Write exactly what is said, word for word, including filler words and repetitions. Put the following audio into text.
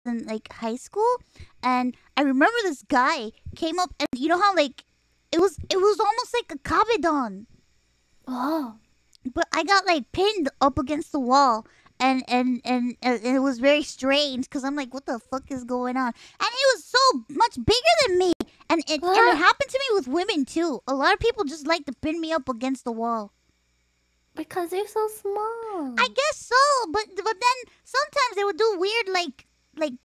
in like high school, and I remember this guy came up, and you know how like it was it was almost like a kabedon. Oh. But I got like pinned up against the wall, and and and, and it was very strange because I'm like, what the fuck is going on? And he was so much bigger than me, and it and it happened to me with women too. A lot of people just like to pin me up against the wall. Because you're so small. I guess so, but but then sometimes they would do weird like like